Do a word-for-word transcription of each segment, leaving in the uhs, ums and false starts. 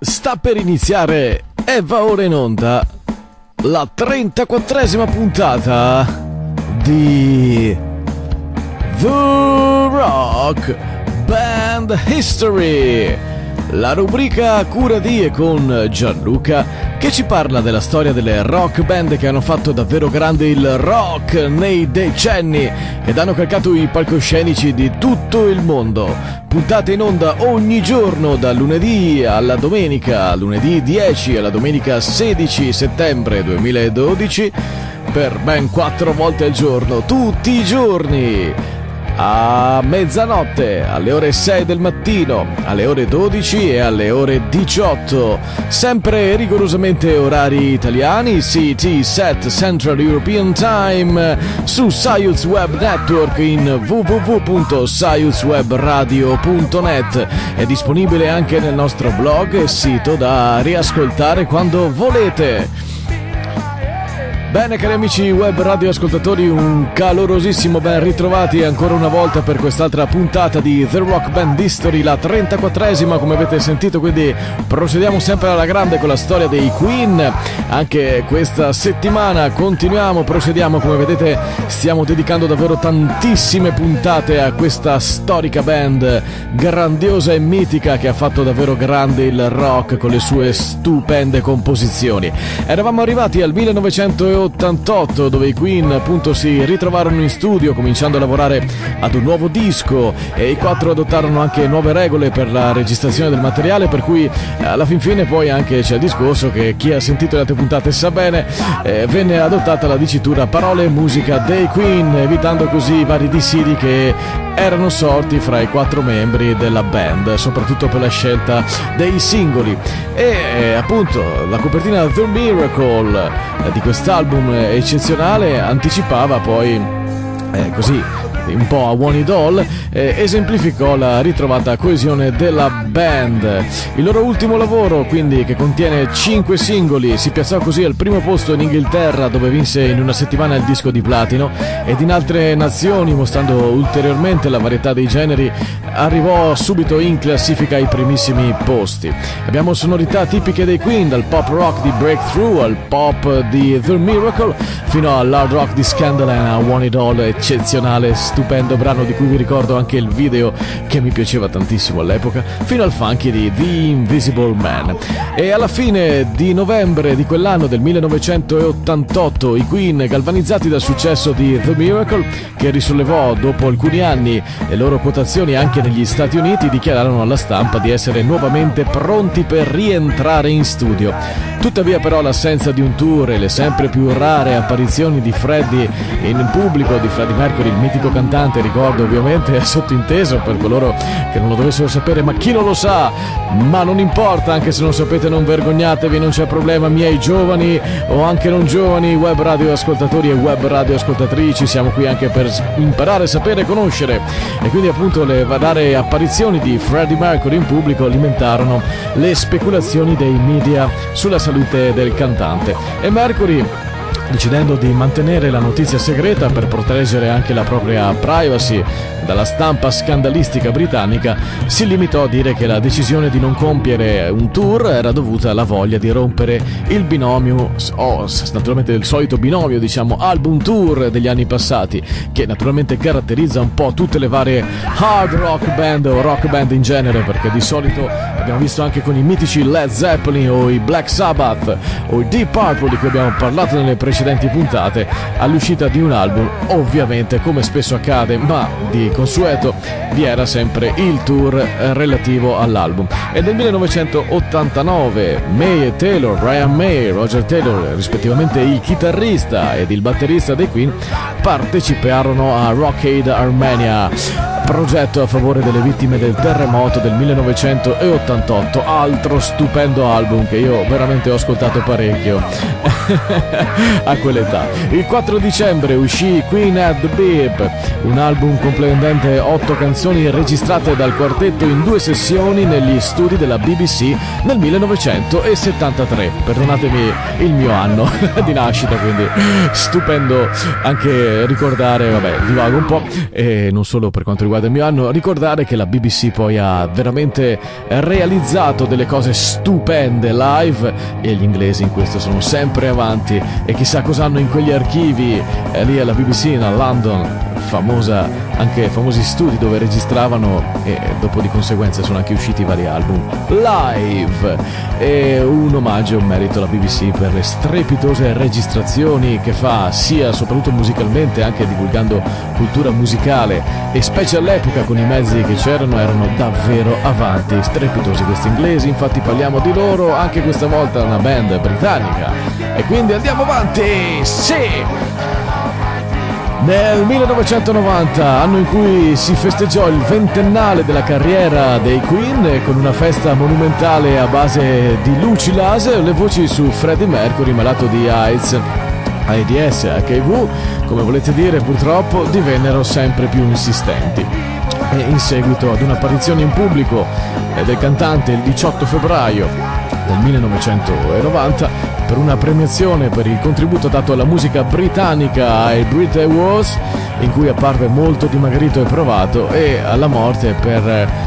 Sta per iniziare e va ora in onda la trentaquattresima puntata di The Rock Band History, la rubrica a cura di e con Gianluca, che ci parla della storia delle rock band che hanno fatto davvero grande il rock nei decenni ed hanno calcato i palcoscenici di tutto il mondo. Puntate in onda ogni giorno, dal lunedì alla domenica, lunedì dieci alla domenica sedici settembre duemiladodici, per ben quattro volte al giorno, tutti i giorni. A mezzanotte, alle ore sei del mattino, alle ore dodici e alle ore diciotto, sempre rigorosamente orari italiani, C T set Central European Time, su Science Web Network in w w w punto science web radio punto net. È disponibile anche nel nostro blog e sito da riascoltare quando volete. Bene, cari amici web radio ascoltatori, un calorosissimo ben ritrovati ancora una volta per quest'altra puntata di The Rock Band History, la trentaquattresima come avete sentito, quindi procediamo sempre alla grande con la storia dei Queen. Anche questa settimana continuiamo, procediamo, come vedete stiamo dedicando davvero tantissime puntate a questa storica band grandiosa e mitica che ha fatto davvero grande il rock con le sue stupende composizioni. Eravamo arrivati al millenovecentottantotto, dove i Queen appunto si ritrovarono in studio cominciando a lavorare ad un nuovo disco, e i quattro adottarono anche nuove regole per la registrazione del materiale, per cui alla fin fine poi anche c'è il discorso che chi ha sentito le altre puntate sa bene, eh, venne adottata la dicitura parole e musica dei Queen, evitando così i vari dissidi che erano sorti fra i quattro membri della band, soprattutto per la scelta dei singoli. E eh, appunto la copertina The Miracle eh, di quest'album eccezionale anticipava poi eh, così un po' a One It All, eh, esemplificò la ritrovata coesione della band. Il loro ultimo lavoro, quindi, che contiene cinque singoli, si piazzò così al primo posto in Inghilterra, dove vinse in una settimana il disco di platino, ed in altre nazioni, mostrando ulteriormente la varietà dei generi, arrivò subito in classifica ai primissimi posti. Abbiamo sonorità tipiche dei Queen, dal pop rock di Breakthrough al pop di The Miracle, fino all'hard rock di Scandal e a One It All, eccezionale, stupendo brano di cui vi ricordo anche il video che mi piaceva tantissimo all'epoca, fino al funky di The Invisible Man. E alla fine di novembre di quell'anno del millenovecentottantotto i Queen, galvanizzati dal successo di The Miracle, che risollevò dopo alcuni anni le loro quotazioni anche negli Stati Uniti, dichiararono alla stampa di essere nuovamente pronti per rientrare in studio. Tuttavia però l'assenza di un tour e le sempre più rare apparizioni di Freddie in pubblico, di Freddie Mercury, il mitico cantante, ricordo ovviamente, è sottinteso per coloro che non lo dovessero sapere, ma chi non lo sa, ma non importa, anche se non sapete non vergognatevi, non c'è problema, miei giovani o anche non giovani web radio ascoltatori e web radio ascoltatrici, siamo qui anche per imparare, sapere e conoscere. E quindi appunto le varie apparizioni di Freddie Mercury in pubblico alimentarono le speculazioni dei media sulla salute del cantante, e Mercury, decidendo di mantenere la notizia segreta per proteggere anche la propria privacy dalla stampa scandalistica britannica, si limitò a dire che la decisione di non compiere un tour era dovuta alla voglia di rompere il binomio, o naturalmente il solito binomio, diciamo, album tour degli anni passati, che naturalmente caratterizza un po' tutte le varie hard rock band o rock band in genere, perché di solito abbiamo visto anche con i mitici Led Zeppelin o i Black Sabbath o i Deep Purple, di cui abbiamo parlato nelle precedenti puntate, all'uscita di un album ovviamente, come spesso accade, ma di consueto, vi era sempre il tour relativo all'album. E nel millenovecentottantanove May e Taylor, Brian May e Roger Taylor, rispettivamente il chitarrista ed il batterista dei Queen, parteciparono a Rock Aid Armenia, progetto a favore delle vittime del terremoto del millenovecentottantotto. Altro stupendo album che io veramente ho ascoltato parecchio a quell'età. Il quattro dicembre uscì Queen at the Beeb, un album comprendente otto canzoni registrate dal quartetto in due sessioni negli studi della B B C nel millenovecentosettantatré. Perdonatemi il mio anno di nascita, quindi stupendo anche ricordare, vabbè, divago un po', e non solo per quanto riguarda riguarda il mio anno, ricordare che la B B C poi ha veramente realizzato delle cose stupende live e gli inglesi in questo sono sempre avanti, e chissà cosa hanno in quegli archivi eh, lì alla B B C in London, famosa, anche famosi studi dove registravano, e dopo di conseguenza sono anche usciti vari album live. E un omaggio, un merito alla B B C per le strepitose registrazioni che fa, sia soprattutto musicalmente, anche divulgando cultura musicale, e specie all'epoca con i mezzi che c'erano erano davvero avanti, strepitosi questi inglesi. Infatti parliamo di loro anche questa volta, una band britannica, e quindi andiamo avanti. Sì! Nel millenovecentonovanta, anno in cui si festeggiò il ventennale della carriera dei Queen, con una festa monumentale a base di luci laser, le voci su Freddie Mercury malato di AIDS, AIDS, H I V, come volete dire, purtroppo divennero sempre più insistenti. E in seguito ad un'apparizione in pubblico del cantante il diciotto febbraio del millenovecentonovanta per una premiazione per il contributo dato alla musica britannica ai Brit Awards, in cui apparve molto dimagrito e provato, e alla morte per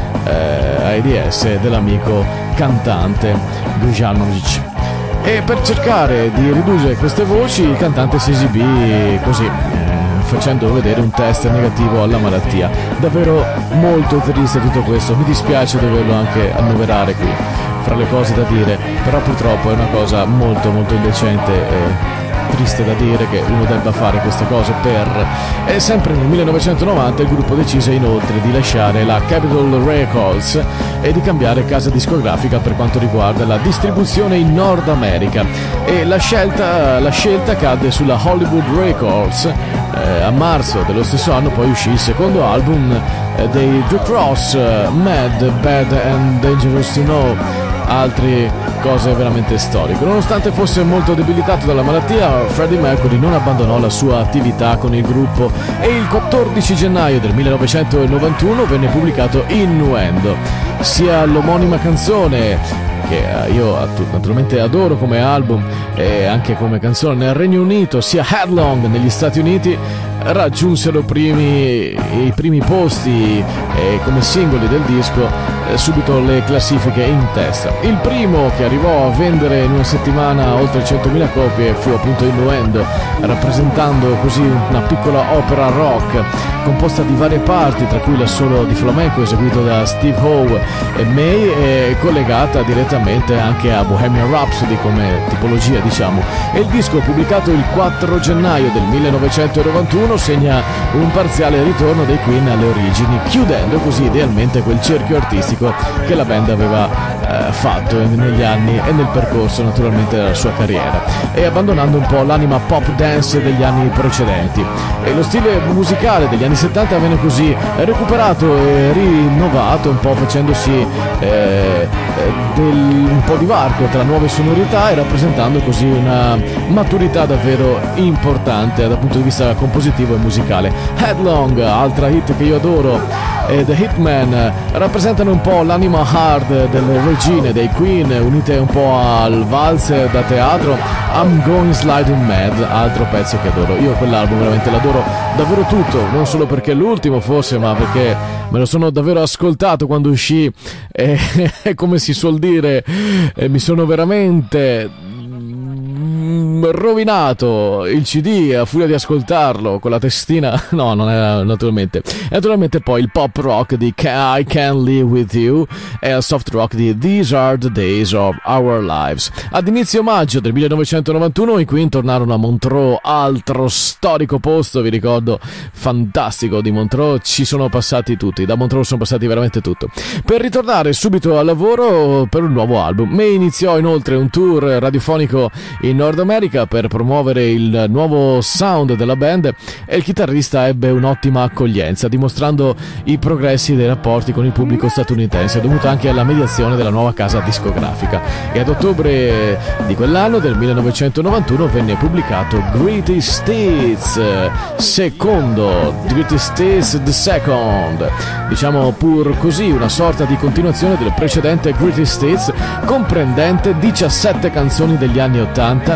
eh, AIDS dell'amico cantante Gujanovic. E per cercare di ridurre queste voci il cantante si esibì così, eh, facendo vedere un test negativo alla malattia. Davvero molto triste tutto questo, mi dispiace doverlo anche annoverare qui fra le cose da dire, però purtroppo è una cosa molto molto indecente e triste da dire che uno debba fare queste cose per... E sempre nel millenovecentonovanta il gruppo decise inoltre di lasciare la Capitol Records e di cambiare casa discografica per quanto riguarda la distribuzione in Nord America, e la scelta, la scelta cadde sulla Hollywood Records. Eh, a marzo dello stesso anno poi uscì il secondo album eh, dei The Cross, uh, Mad, Bad and Dangerous to Know, altre cose veramente storiche. Nonostante fosse molto debilitato dalla malattia, Freddie Mercury non abbandonò la sua attività con il gruppo, e il quattordici gennaio del millenovecentonovantuno venne pubblicato Innuendo, sia l'omonima canzone che io naturalmente adoro come album e anche come canzone nel Regno Unito, sia Headlong negli Stati Uniti raggiunsero primi, i primi posti eh, come singoli del disco, eh, subito le classifiche in testa. Il primo che arrivò a vendere in una settimana oltre centomila copie fu appunto Innuendo, rappresentando così una piccola opera rock composta di varie parti, tra cui l'assolo di flamenco eseguito da Steve Howe e May, e collegata direttamente anche a Bohemian Rhapsody come tipologia, diciamo. E il disco, pubblicato il quattro gennaio del millenovecentonovantuno, segna un parziale ritorno dei Queen alle origini, chiudendo così idealmente quel cerchio artistico che la band aveva eh, fatto negli anni e nel percorso naturalmente della sua carriera, e abbandonando un po' l'anima pop dance degli anni precedenti. E lo stile musicale degli anni settanta venne così recuperato e rinnovato, un po' facendosi eh, del, un po' di varco tra nuove sonorità e rappresentando così una maturità davvero importante dal punto di vista compositivo e musicale. Headlong, altra hit che io adoro, e The Hitman rappresentano un po' l'anima hard delle regine dei Queen, unite un po' al valzer da teatro. I'm Going Sliding Mad, altro pezzo che adoro. Io quell'album veramente l'adoro davvero tutto, non solo perché è l'ultimo forse, ma perché me lo sono davvero ascoltato quando uscì e, come si suol dire, e mi sono veramente rovinato il C D a furia di ascoltarlo con la testina. No, non era naturalmente. Naturalmente poi il pop rock di I Can Live With You e il soft rock di These Are The Days Of Our Lives. Ad inizio maggio del millenovecentonovantuno i Queen tornarono a Montreux, altro storico posto, vi ricordo, fantastico di Montreux. Ci sono passati tutti, da Montreux sono passati veramente tutto, per ritornare subito al lavoro per un nuovo album. May iniziò inoltre un tour radiofonico in Nord America per promuovere il nuovo sound della band, e il chitarrista ebbe un'ottima accoglienza, dimostrando i progressi dei rapporti con il pubblico statunitense, dovuto anche alla mediazione della nuova casa discografica. E ad ottobre di quell'anno, del millenovecentonovantuno, venne pubblicato Greatest Hits secondo, Greatest Hits the Second, diciamo pur così una sorta di continuazione del precedente Greatest Hits, comprendente diciassette canzoni degli anni ottanta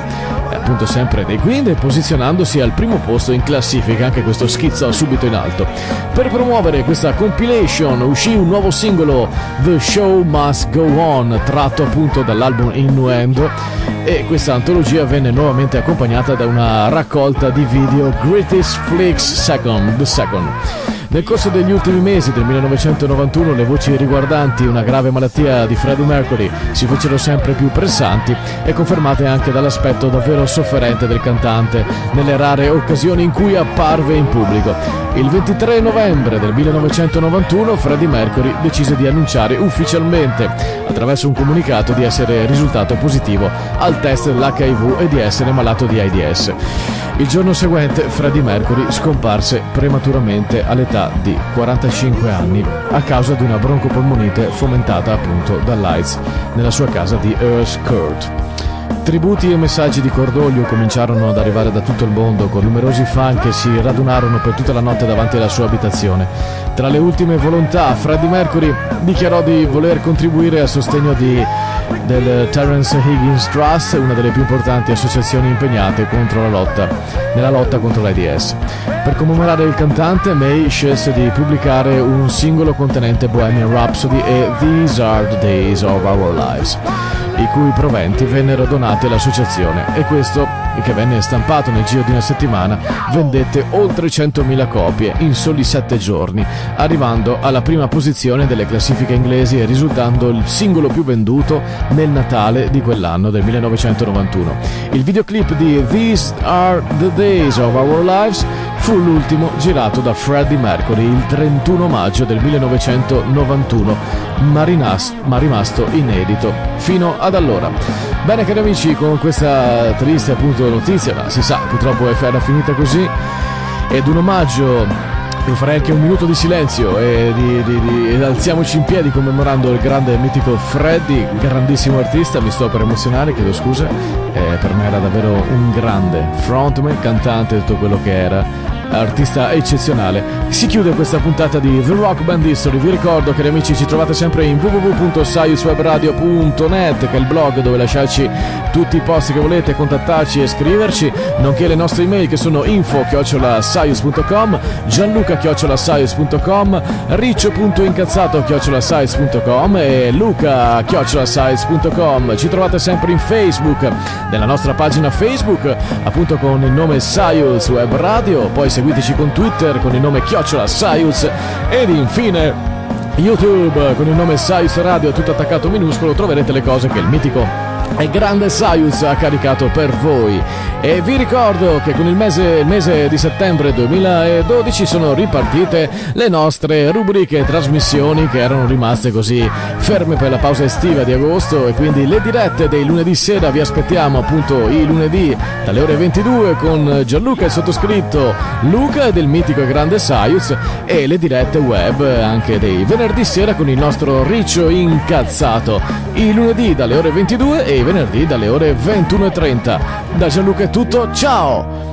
appunto sempre dei Queen, e posizionandosi al primo posto in classifica. Anche questo schizzo subito in alto. Per promuovere questa compilation uscì un nuovo singolo, The Show Must Go On, tratto appunto dall'album Innuendo, e questa antologia venne nuovamente accompagnata da una raccolta di video, Greatest Flicks Second, The Second. Nel corso degli ultimi mesi del millenovecentonovantuno le voci riguardanti una grave malattia di Freddie Mercury si fecero sempre più pressanti e confermate anche dall'aspetto davvero sofferente del cantante nelle rare occasioni in cui apparve in pubblico. Il ventitré novembre del millenovecentonovantuno Freddie Mercury decise di annunciare ufficialmente, attraverso un comunicato, di essere risultato positivo al test dell'H I V e di essere malato di AIDS. Il giorno seguente Freddie Mercury scomparse prematuramente all'età di quarantacinque anni a causa di una broncopolmonite fomentata appunto dall'AIDS nella sua casa di Earls Court. Tributi e messaggi di cordoglio cominciarono ad arrivare da tutto il mondo, con numerosi fan che si radunarono per tutta la notte davanti alla sua abitazione. Tra le ultime volontà, Freddie Mercury dichiarò di voler contribuire al sostegno di, del Terence Higgins Trust, una delle più importanti associazioni impegnate contro la lotta, nella lotta contro l'AIDS. Per commemorare il cantante, May scelse di pubblicare un singolo contenente Bohemian Rhapsody e These Are the Days of Our Lives, i cui proventi vennero donati all'associazione, e questo, che venne stampato nel giro di una settimana, vendette oltre centomila copie in soli sette giorni, arrivando alla prima posizione delle classifiche inglesi e risultando il singolo più venduto nel Natale di quell'anno del millenovecentonovantuno. Il videoclip di These Are the Days of Our Lives fu l'ultimo girato da Freddie Mercury il trentuno maggio del millenovecentonovantuno, ma, rinas- ma rimasto inedito fino ad allora. Bene cari amici, con questa triste appunto notizia, ma si sa, purtroppo era finita così, ed un omaggio, io farei anche un minuto di silenzio e di, di, di, ed alziamoci in piedi commemorando il grande e mitico Freddie, grandissimo artista. Mi sto per emozionare, chiedo scusa, eh, per me era davvero un grande frontman, cantante, tutto quello che era, artista eccezionale. Si chiude questa puntata di The Rock Band History. Vi ricordo, cari amici, ci trovate sempre in w w w punto saius web radio punto net, che è il blog dove lasciarci tutti i posti che volete, contattarci e scriverci, nonché le nostre email che sono info chiocciola saius punto com, gianluca chiocciola saius punto com, riccio punto incazzato chiocciola saius punto com e luca chiocciola saius punto com. Ci trovate sempre in Facebook, nella nostra pagina Facebook appunto con il nome Saius Web Radio, poi seguiteci con Twitter con il nome chiocciola Saius, ed infine YouTube con il nome Saius Radio, tutto attaccato minuscolo. Troverete le cose che il mitico e grande Saius ha caricato per voi. E vi ricordo che con il mese, il mese di settembre duemiladodici sono ripartite le nostre rubriche e trasmissioni che erano rimaste così ferme per la pausa estiva di agosto, e quindi le dirette dei lunedì sera vi aspettiamo appunto i lunedì dalle ore ventidue con Gianluca, il sottoscritto Luca e del mitico e grande Saius, e le dirette web anche dei venerdì sera con il nostro Riccio Incazzato, i lunedì dalle ore ventidue e i venerdì dalle ore ventuno e trenta. Da Gianluca è tutto, ciao!